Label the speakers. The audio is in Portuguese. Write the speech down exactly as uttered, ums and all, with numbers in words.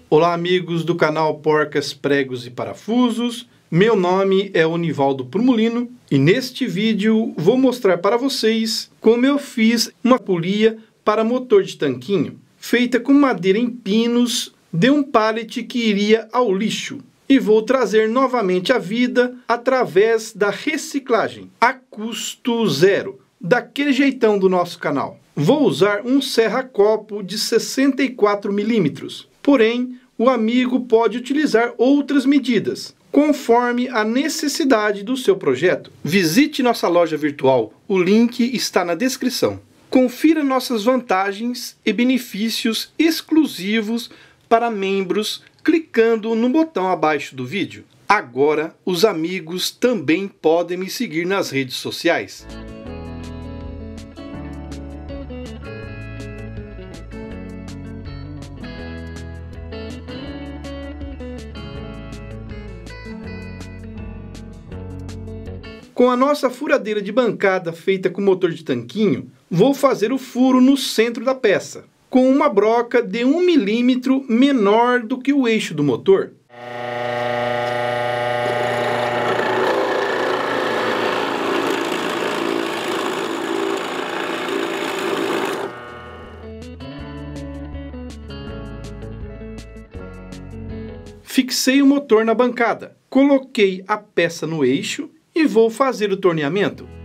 Speaker 1: Olá amigos do canal Porcas, Pregos e Parafusos, meu nome é Onivaldo Prumulino e neste vídeo vou mostrar para vocês como eu fiz uma polia para motor de tanquinho, feita com madeira em pinos de um pallet que iria ao lixo. E vou trazer novamente à vida através da reciclagem, a custo zero, daquele jeitão do nosso canal. Vou usar um serra-copo de sessenta e quatro milímetros, porém o amigo pode utilizar outras medidas, conforme a necessidade do seu projeto. Visite nossa loja virtual, o link está na descrição. Confira nossas vantagens e benefícios exclusivos para membros clicando no botão abaixo do vídeo. Agora, os amigos também podem me seguir nas redes sociais. Com a nossa furadeira de bancada feita com motor de tanquinho, vou fazer o furo no centro da peça, com uma broca de um milímetro menor do que o eixo do motor. Fixei o motor na bancada, coloquei a peça no eixo e vou fazer o torneamento.